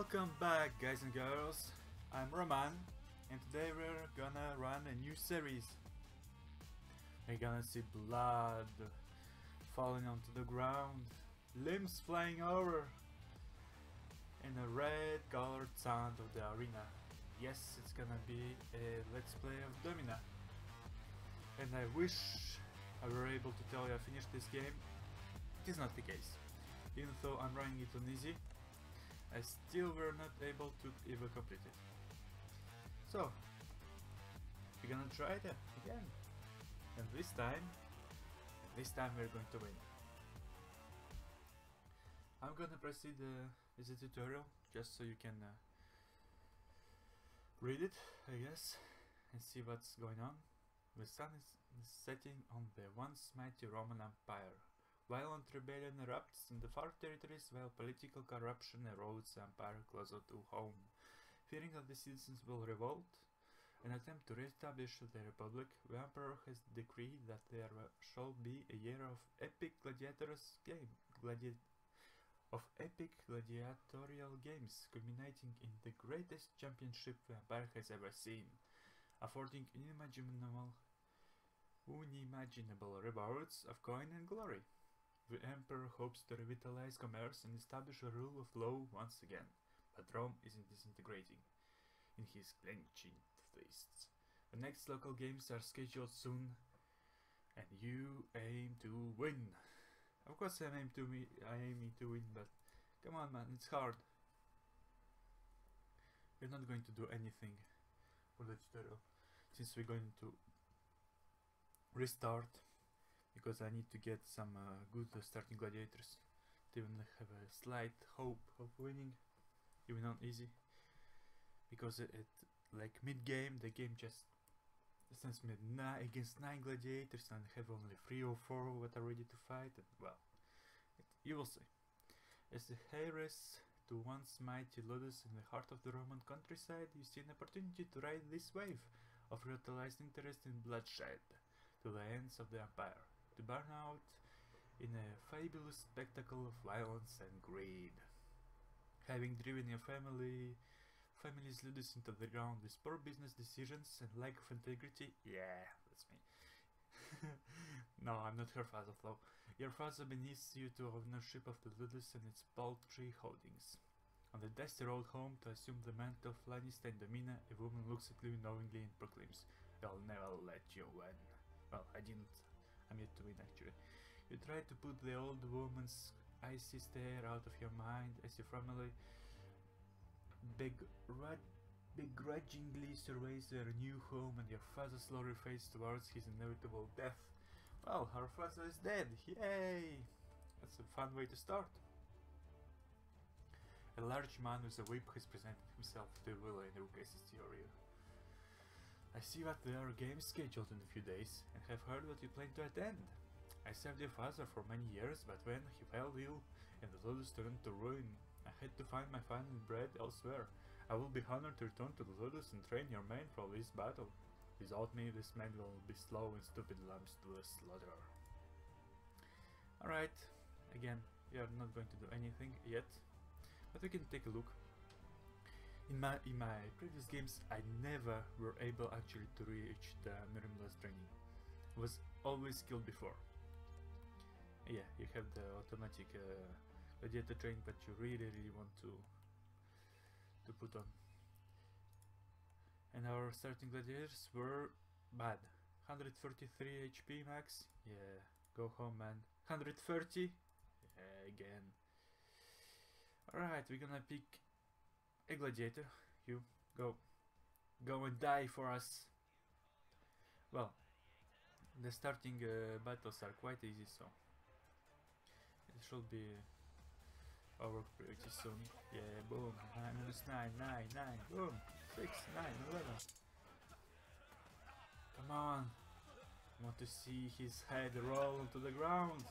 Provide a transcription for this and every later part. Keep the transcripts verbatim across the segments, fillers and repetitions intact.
Welcome back, guys and girls. I'm Roman, and today we're gonna run a new series. We're gonna see blood falling onto the ground, limbs flying over, and a red colored sound of the arena. Yes, it's gonna be a let's play of Domina. And I wish I were able to tell you I finished this game. It is not the case. Even though I'm running it on easy, I still were not able to even complete it. So, we're gonna try that again. And this time, this time we're going to win. I'm gonna proceed uh, with the tutorial, just so you can uh, read it, I guess, and see what's going on. The sun is setting on the once mighty Roman Empire. Violent rebellion erupts in the far territories while political corruption erodes the empire closer to home. Fearing that the citizens will revolt and attempt to re-establish the republic, the emperor has decreed that there shall be a year of epic gladiators game, gladi of epic gladiatorial games, culminating in the greatest championship the empire has ever seen, affording unimaginable, unimaginable rewards of coin and glory. The emperor hopes to revitalize commerce and establish a rule of law once again, but Rome isn't disintegrating in his clenching fists. The next local games are scheduled soon, and you aim to win. Of course I aim to me I aim to win, but come on man, it's hard. We're not going to do anything for the tutorial, since we're going to restart, because I need to get some uh, good uh, starting gladiators to even have a slight hope of winning, even on easy, because it, it like mid-game the game just sends me nine against nine gladiators and I have only three or four that are ready to fight, and well, it, you will see. As the heiress to once mighty Ludus in the heart of the Roman countryside, you see an opportunity to ride this wave of revitalized interest in bloodshed to the ends of the empire, to burn out in a fabulous spectacle of violence and greed. Having driven your family family's Ludus into the ground with poor business decisions and lack of integrity, yeah, that's me. No, I'm not her father though. Your father beneath you to ownership of the Ludus and its paltry holdings. On the dusty road home to assume the mantle of Lannister and Domina, a woman looks at you knowingly and proclaims, "I'll never let you win." Well, I didn't. I'm yet to win actually. You try to put the old woman's icy stare out of your mind as your family begr begrudgingly surveys their new home and your father slowly fades towards his inevitable death. Well, our father is dead, yay! That's a fun way to start. A large man with a whip has presented himself to Willa in Ruka's theory. I see that there are games scheduled in a few days, and have heard that you plan to attend. I served your father for many years, but when he fell ill and the Ludus turned to ruin, I had to find my final bread elsewhere. I will be honored to return to the Ludus and train your men for this battle. Without me, this man will be slow and stupid lambs to the slaughter. Alright, again, we are not going to do anything yet, but we can take a look. In my, in my previous games, I never were able actually to reach the Miriamla's training. I was always killed before. Yeah, you have the automatic uh, gladiator training, but you really really want to to put on. And our starting gladiators were bad. one hundred thirty-three H P max. Yeah, go home man. one hundred thirty. Yeah, again. Alright, we're gonna pick a gladiator. You go go and die for us. Well, the starting uh, battles are quite easy, so it should be over pretty soon. Yeah, boom, nine minus nine, nine, nine, boom, six, nine, eleven. Come on, I want to see his head roll onto the ground.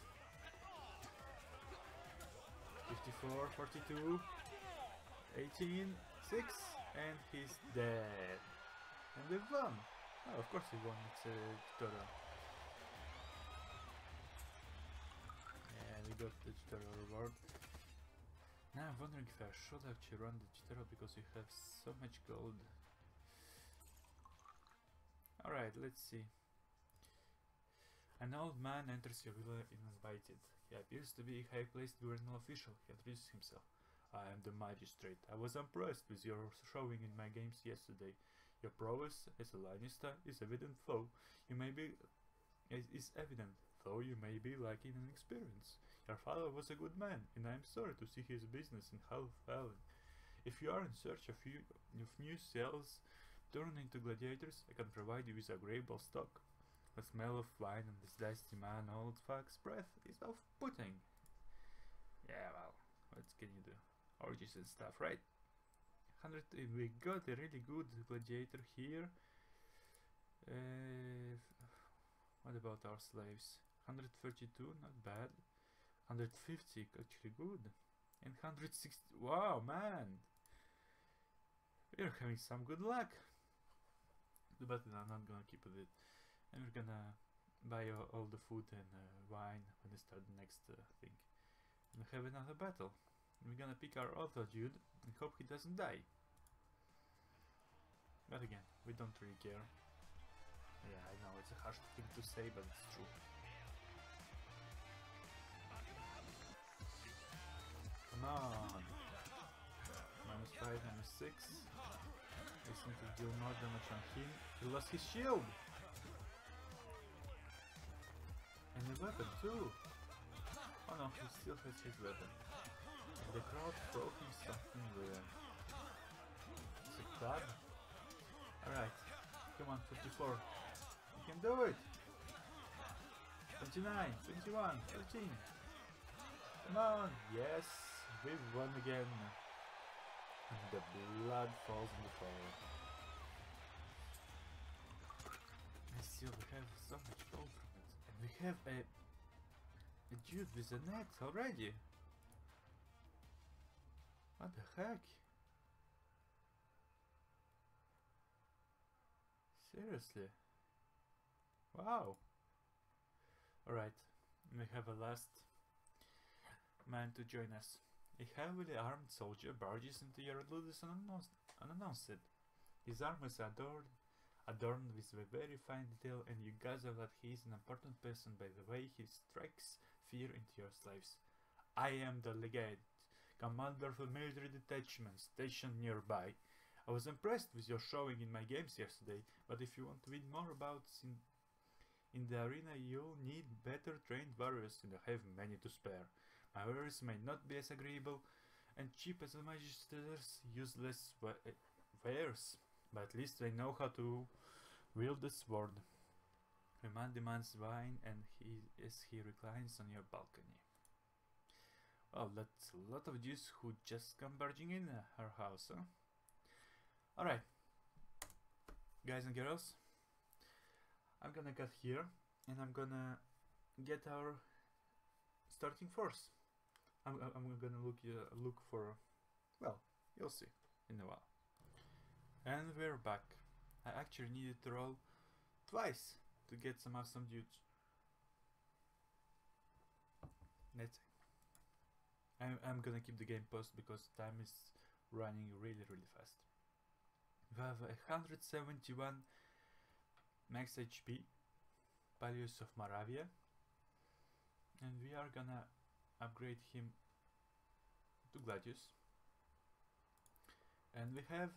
fifty-four, forty-two, eighteen, six, and he's dead. And we won. Oh, of course we won. It's a tutorial. Yeah, we got the tutorial reward. Now I'm wondering if I should actually run the Jitaro because you have so much gold. Alright, let's see. An old man enters your villa uninvited. He appears to be a high-placed governmental official. He introduces himself. I am the magistrate. I was impressed with your showing in my games yesterday. Your prowess as a Lannister is evident, though you may be is, is evident, though you may be lacking in experience. Your father was a good man, and I am sorry to see his business in health failing. If you are in search of, you, of new cells turned into gladiators, I can provide you with agreeable stock. The smell of wine and this dusty man old fuck's breath is off-putting. Yeah, well, what can you do? Orgies and stuff, right? one hundred, we got a really good gladiator here. Uh, what about our slaves? one hundred thirty-two, not bad. one hundred fifty, actually good. And one hundred sixty, wow, man! We're having some good luck. But I'm not gonna keep with it. And we're gonna buy all, all the food and uh, wine when we start the next uh, thing. And we have another battle. We're gonna pick our author dude and hope he doesn't die. But again, we don't really care. Yeah, I know, it's a harsh thing to say, but it's true. Come on! Minus five, minus six. They seem to deal more damage on him. He lost his shield! And the weapon too! Oh no, he still has his weapon. And the crowd throw him something weird. It's a club? Alright, come on, fifty-four. You can do it! twenty-nine, twenty-one, thirteen. Come on! Yes! We've won again! And the blood falls in the fire. And still we have so much gold from it. And we have a, a dude with a net already! What the heck? Seriously? Wow! Alright, we have a last man to join us. A heavily armed soldier barges into your Ludus unannounced, unannounced. His armor is adorned, adorned with a very fine detail, and you gather that he is an important person by the way he strikes fear into your slaves. I am the legate, commander of a military detachment stationed nearby. I was impressed with your showing in my games yesterday, but if you want to read more about in, in the arena, you'll need better trained warriors, and I have many to spare. My warriors may not be as agreeable and cheap as the magistrate's useless wa wares, but at least they know how to wield the sword. The man demands wine, and he as he reclines on your balcony. Well, that's a lot of Jews who just come barging in uh, our house, huh? Alright, guys and girls, I'm gonna cut here, and I'm gonna get our starting force. I'm, I'm gonna look uh, look for, well, you'll see in a while. And we're back. I actually needed to roll twice to get some awesome dudes. Let's see. I'm, I'm gonna keep the game paused because time is running really really fast. We have one hundred seventy-one max H P, Palace of Moravia, and we are gonna upgrade him to Gladius. And we have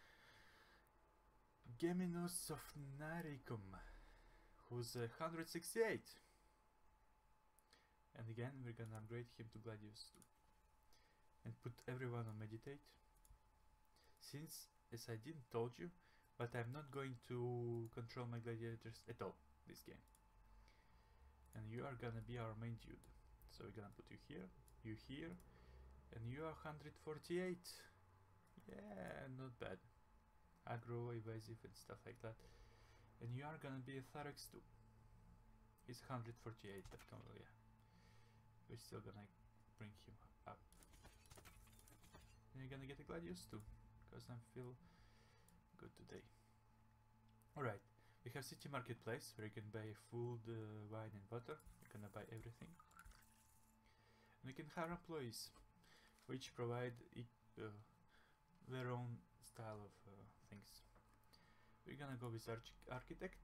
Geminus of Naricum, who's uh, one hundred sixty-eight. And again, we're gonna upgrade him to Gladius too. And put everyone on Meditate. Since, as I didn't told you, but I'm not going to control my gladiators at all this game. And you are gonna be our main dude. So we're gonna put you here, you here, and you are one hundred forty-eight. Yeah, not bad. Aggro, evasive and stuff like that. And you are gonna be a Tharex too. He's one hundred forty-eight, but come on, yeah. We're still gonna bring him up. And you're gonna get a Gladius too, because I feel good today. Alright, we have City Marketplace where you can buy food, uh, wine and water. You're gonna buy everything. And we can hire employees. which provide e uh, their own style of uh, things. We're gonna go with arch architect,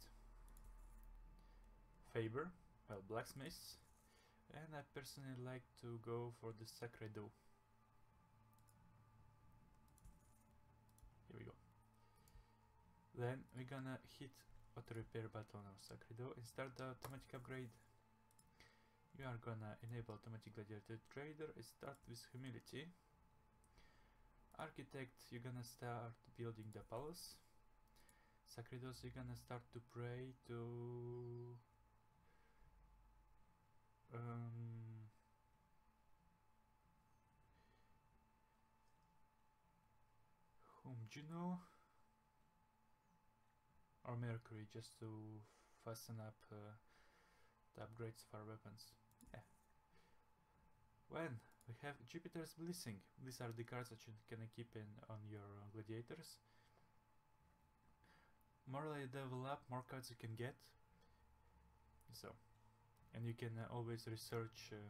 Faber, well, blacksmith, and I personally like to go for the Sacredo. Here we go. Then we're gonna hit auto repair button on Sacredo and start the automatic upgrade. You are gonna enable automatic gladiator trader and start with humility. Architect, you're gonna start building the palace. Sacredos, you're gonna start to pray to um, whom, Juno or Mercury, just to fasten up uh, the upgrades for our weapons. Yeah. When we have Jupiter's Blessing, these are the cards that you can keep in on your uh, gladiators. More you level up, more cards you can get. So, and you can uh, always research uh,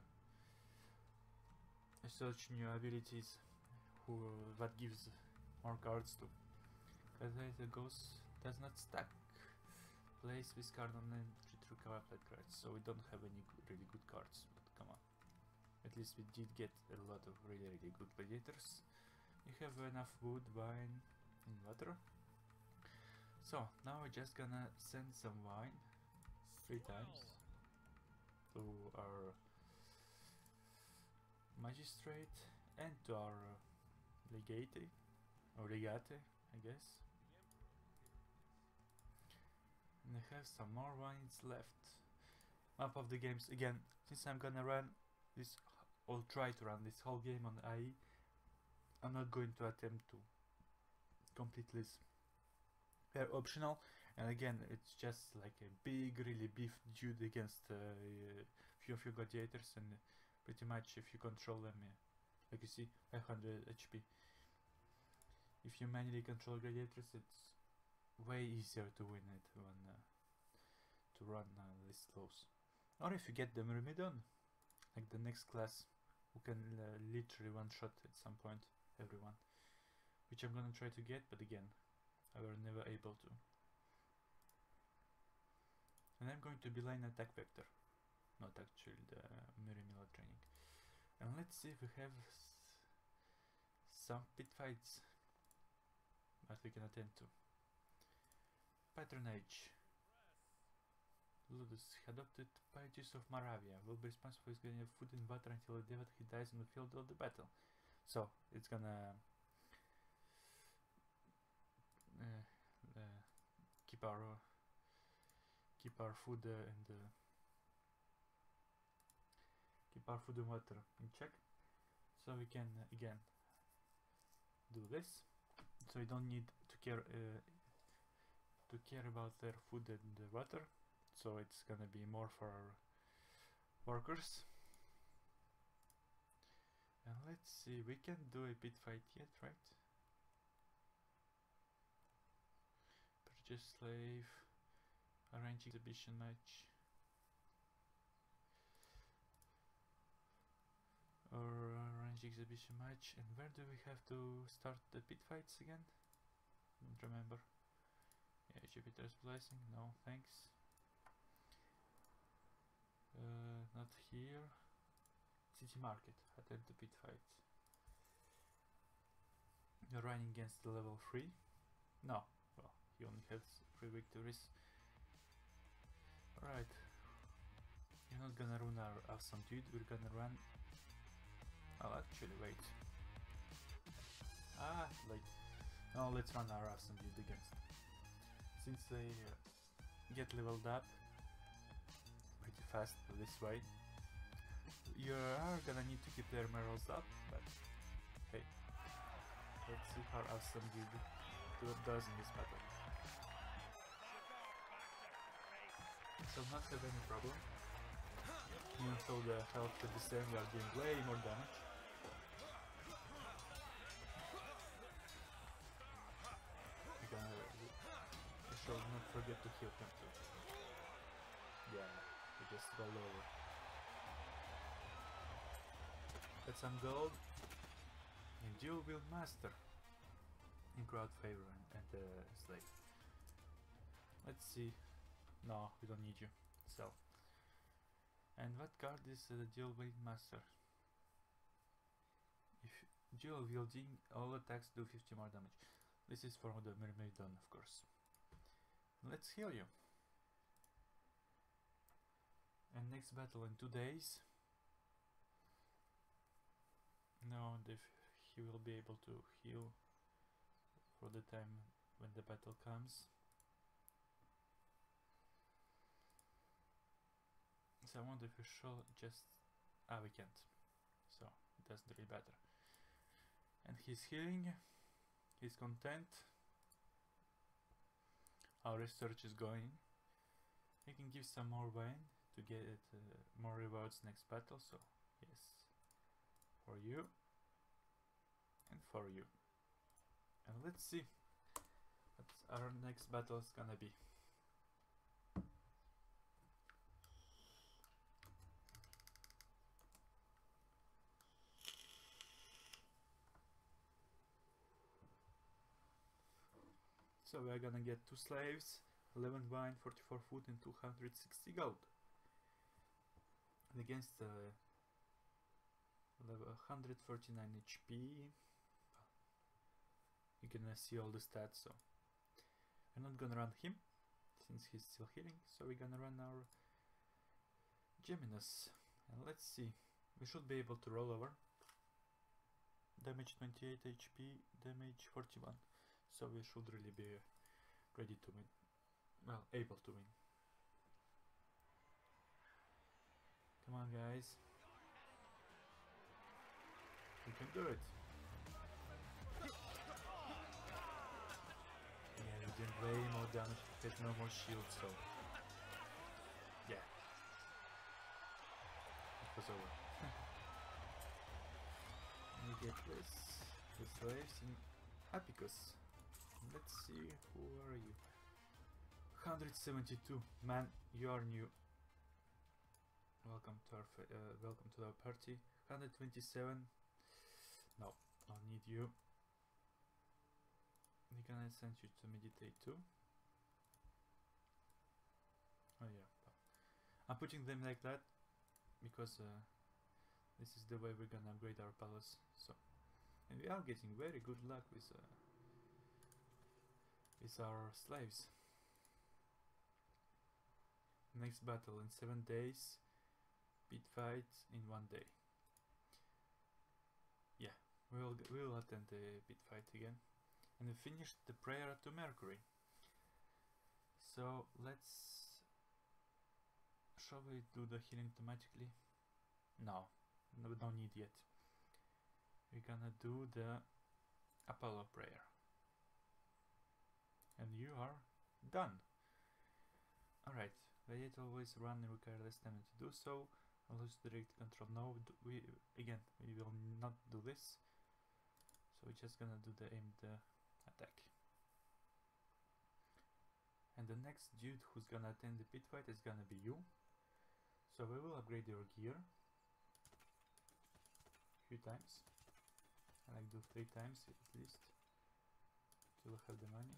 research new abilities who uh, that gives more cards to. Gladiator goes does not stack. Place this card on entry to recover played cards, so we don't have any good, really good cards. But come on, at least we did get a lot of really really good gladiators. You have enough wood, wine, and water. So now we're just gonna send some wine three times to our magistrate and to our legate or legate, I guess. And I have some more wines left. Map of the games again. Since I'm gonna run this, or try to run this whole game on A I, I'm not going to attempt to complete this. They're optional, and again, it's just like a big, really beef dude against a uh, few of your gladiators, and pretty much if you control them, uh, like you see, five hundred H P. If you manually control gladiators, it's way easier to win it when uh, to run uh, this close. Or if you get the Myrmidon, like the next class, who can uh, literally one-shot at some point everyone, which I'm gonna try to get, but again, I were never able to. And I'm going to be line attack vector, not actually the Myrimilla training. And let's see if we have s some pit fights that we can attend to. Patronage. Ludus, adopted Pieties of Moravia, will be responsible for getting food and water until the day that he dies on the field of the battle. So it's gonna uh, uh, keep our uh, keep our food uh, and uh, keep our food and water in check. So we can uh, again do this. So we don't need to care uh, to care about their food and the water. So it's gonna be more for our workers. And let's see, we can do a pit fight yet, right? Purchase slave, arrange exhibition match, or arrange exhibition match. And where do we have to start the pit fights again? Don't remember. Yeah, Jupiter's Blessing, no thanks. Uh, not here. City Market, attend the pit fights. You're running against the level three? No, well, he only has three victories. Alright. You're not gonna run our awesome dude, we're gonna run... Oh, actually, wait. Ah, late. No, let's run our awesome dude against. Since they uh, get leveled up pretty fast this way, you are gonna need to keep their morals up, but hey, let's see how awesome dude does in this battle. So not have any problem, even though the health to the same, we are doing way more damage. We're gonna, we shall not forget to heal him too. Yeah, we just go lower. Get some gold, Build Master in crowd favor and uh, slave. Let's see. No, we don't need you. Sell. And what card is uh, the Dual Build Master? If dual wielding, all attacks do fifty more damage. This is for the Myrmidon, of course. Let's heal you. And next battle in two days. No, if he will be able to heal for the time when the battle comes. So I wonder if we should just... Ah, we can't. So, it doesn't really matter. And he's healing. He's content. Our research is going. We can give some more wine to get uh, more rewards next battle. So, yes. For you. And for you. And let's see what our next battle is gonna be. So we are gonna get two slaves, eleven wine, forty-four food and two hundred sixty gold. And against uh, level one hundred forty-nine H P, you can uh, see all the stats, so we're not gonna run him since he's still healing, so we're gonna run our Geminus. And let's see, we should be able to roll over. Damage twenty-eight H P, damage forty-one. So we should really be ready to win. Well, able to win. Come on, guys. We can do it. Yeah, we did way more damage. There's no more shield, so... Yeah. It was over. We get this. The slaves in Apicus. Let's see, who are you? one hundred seventy-two. Man, you are new. Welcome to our uh, welcome to our party. one hundred twenty-seven. No, don't need you. We can send you to meditate too. Oh yeah. I'm putting them like that because uh, this is the way we're gonna upgrade our palace. So, and we are getting very good luck with. Uh, Is our slaves. Next battle in seven days. Pit fight in one day. Yeah, we'll we'll attend the pit fight again, and we finished the prayer to Mercury. So let's. Shall we do the healing automatically? No, no, we don't need yet. We're gonna do the Apollo prayer. And you are done. Alright, Radiate always run and require less time to do so. Lose direct control. No, we again we will not do this. So we're just gonna do the aimed uh, attack. And the next dude who's gonna attend the pit fight is gonna be you. So we will upgrade your gear a few times. I like do three times at least. Till we have the money.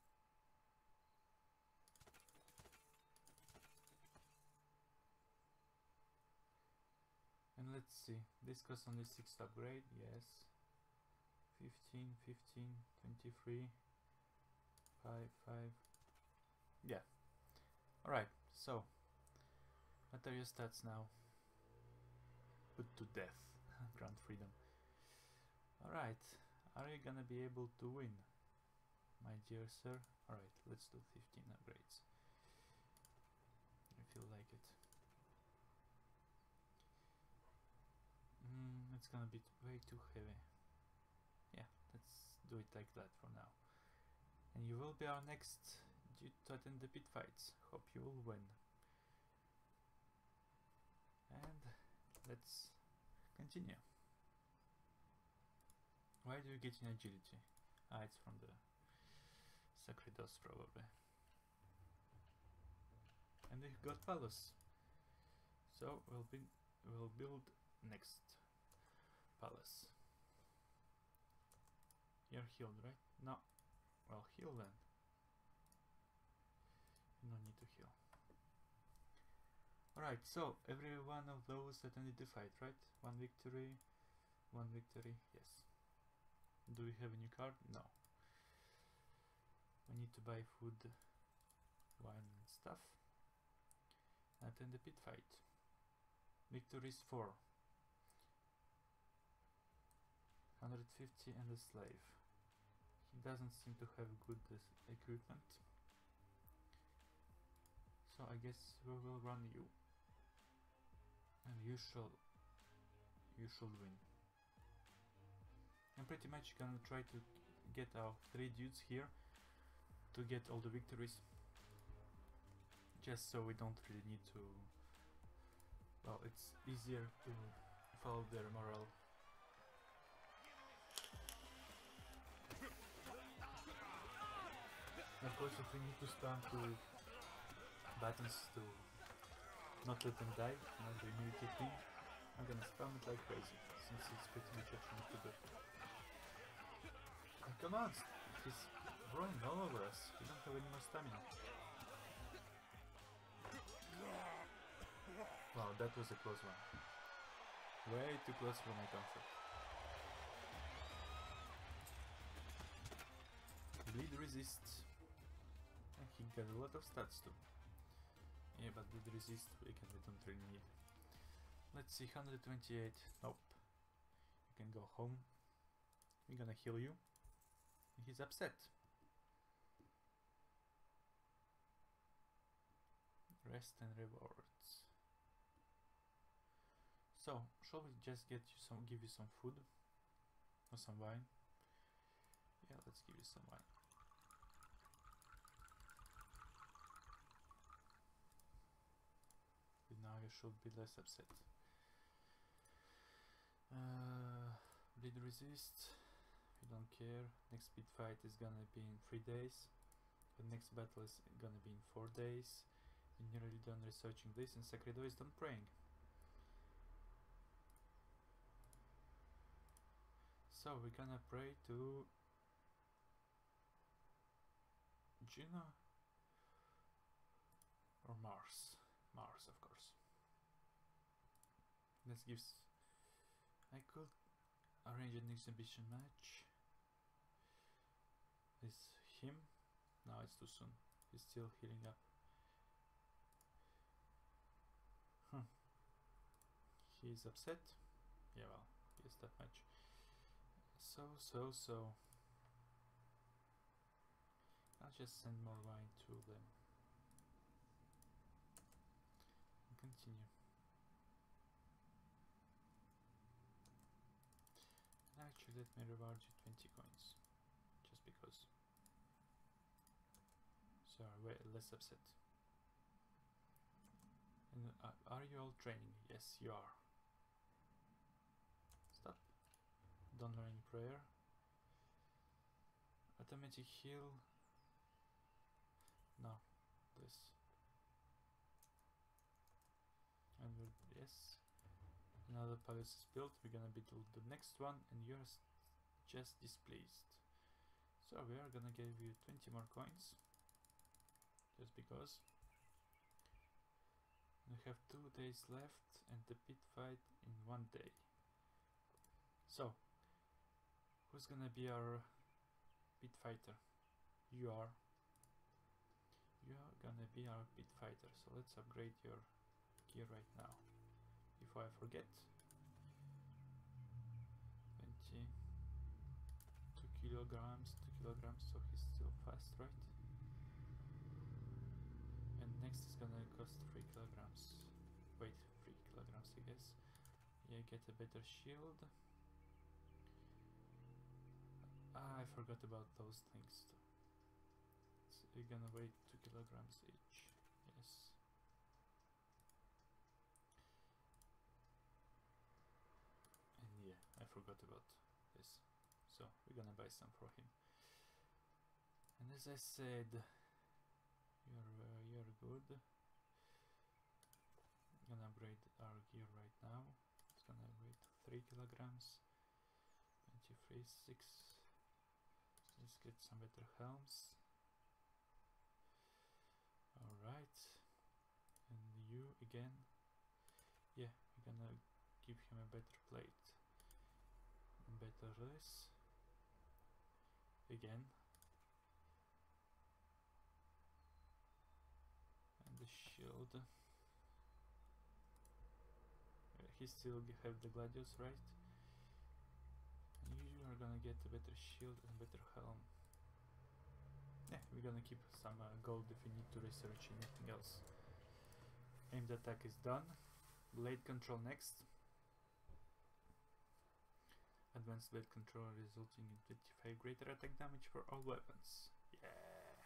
And let's see, this costs only six to upgrade, yes. fifteen, fifteen, twenty-three, five, five. Yeah. Alright, so what are your stats now? Put to death. Grant freedom. Alright, are you gonna be able to win, my dear sir? Alright, let's do fifteen upgrades. I feel like it. Mm, it's gonna be way too heavy. Yeah, let's do it like that for now. And you will be our next dude to attend the pit fights. Hope you will win. And let's continue. Why do you get in agility? Ah, it's from the Sacridos probably. And we got palace. So we'll be we'll build next palace. are healed, right? No. Well, heal then. No need to heal. Alright, so every one of those attended the fight, right? One victory, one victory, yes. Do we have a new card? No. We need to buy food, wine and stuff. Attend the pit fight. Victories four. one hundred fifty and a slave. He doesn't seem to have good uh, equipment. So I guess we will run you. And you shall you shall win. I'm pretty much gonna try to get our three dudes here to get all the victories. Just so we don't really need to, well, it's easier to follow their morale. Of course, if we need to spam to buttons to not let them die, not the immunity thing, I'm gonna spam it like crazy, since it's pretty much optional to do. Oh, come on! He's running all over us. We don't have any more stamina. Wow, that was a close one. Way too close for my comfort. Bleed resist. And he got a lot of stats too. Yeah, but bleed resist we can we don't really need. Let's see, one hundred twenty-eight. Nope. You can go home. We're gonna heal you. He's upset. Rest and rewards. So, shall we just get you some, give you some food or some wine? Yeah, let's give you some wine. But now you should be less upset. Uh, bleed resist. We don't care. Next speed fight is gonna be in three days. The next battle is gonna be in four days. You're nearly done researching this, and Sacred Wisdom praying. So we're gonna pray to Juno or Mars. Mars, of course. Let's give. I could arrange an exhibition match. Is him? No, it's too soon. He's still healing up. Huh. He's upset. Yeah, well, yes, that much. So, so, so. I'll just send more wine to them. And continue. Actually, let me reward you twenty coins. Just because. So, way less upset. And uh, are you all training? Yes, you are. Stop. Don't learn prayer. Automatic heal. No, this. And we'll, yes. Another palace is built. We're gonna build the next one, and you're just displeased. So we are gonna give you twenty more coins. Just because. We have two days left, and the pit fight in one day. So, who's gonna be our pit fighter? You are. You are gonna be our pit fighter. So let's upgrade your gear right now. Before I forget. twenty. two kilograms, two kilograms, so he's still fast, right? And next is gonna cost three kilograms. Wait, three kilograms, I guess. Yeah, get a better shield. Ah, I forgot about those things too. So we're gonna weigh two kilograms each. Yes. And yeah, I forgot about this. So we're gonna buy some for him. And as I said, you're uh, you're good. I'm gonna upgrade our gear right now. It's gonna weigh three kilograms. twenty-three, six. let's get some better helms. Alright. And you again. Yeah, we're gonna give him a better plate. Better this. Again. And the shield. Uh, he still have the gladius, right? And you are gonna get a better shield and better helm. Yeah, we're gonna keep some uh, gold if we need to research anything else. Aimed attack is done. Blade control next. Advanced blade control resulting in twenty-five greater attack damage for all weapons. Yeah.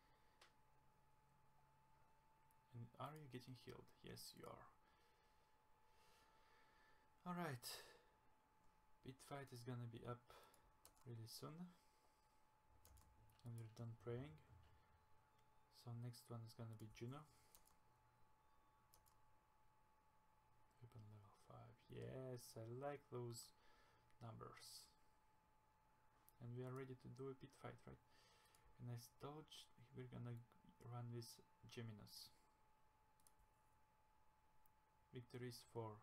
And are you getting healed? Yes, you are. Alright. Pit fight is gonna be up really soon. And we're done praying. So next one is gonna be Juno. Weapon level five. Yes, I like those numbers. And we are ready to do a pit fight, right? And I told you we're gonna run with Geminus. Victories for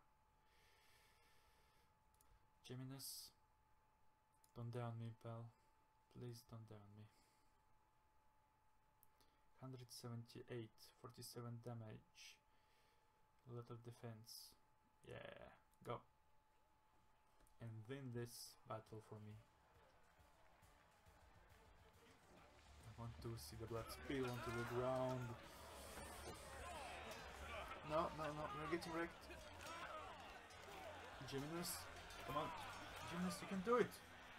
Geminus. Don't down me, pal. Please don't down me. one hundred seventy-eight, forty-seven damage. A lot of defense. Yeah, go. And win this battle for me. I want to see the blood spill onto the ground. No, no, no, we're getting wrecked. Geminus, come on. Geminus, you can do it.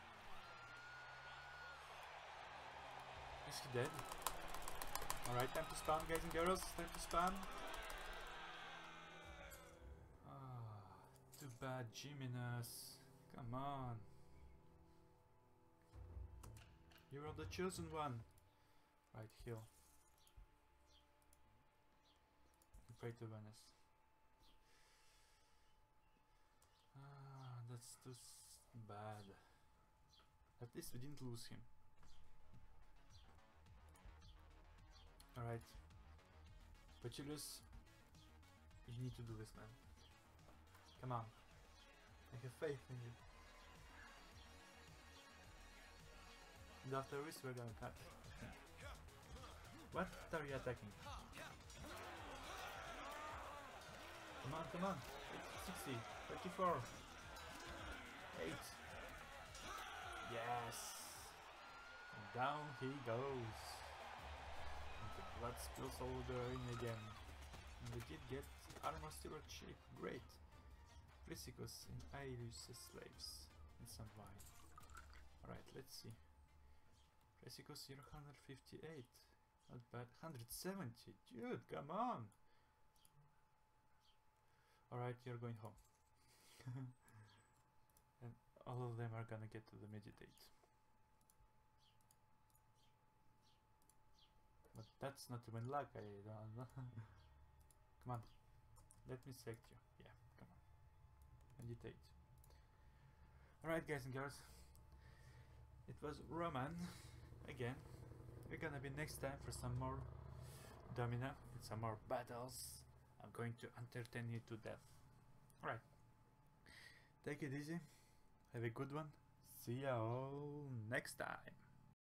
Is he dead? Alright, time to spam, guys and girls. Time to spam. Ah, too bad, Geminus. Come on. You're the chosen one. Right, heal. And pray to Venice. Ah, that's too bad. At least we didn't lose him. Alright. Pachilus, you need to do this, man. Come on. I have faith in you. And after this we're gonna cut. What are you attacking? Come on, come on. sixty, thirty-four. eight. Yes. And down he goes. And the blood spills all over the ring again. And we did get armor steward shape. Great. Prisicus and Aelius' slaves. And some wine. Alright, let's see. Prisicus, you're one hundred fifty-eight. Not bad. one hundred seventy. Dude, come on. Alright, you're going home. And all of them are gonna get to the meditate. But that's not even luck, I don't know. Come on. Let me sect you. Yeah, come on. Meditate. Alright, guys and girls. It was Roman. Again. We're gonna be next time for some more Domina and some more battles. I'm going to entertain you to death. Alright. Take it easy. Have a good one. See ya all next time.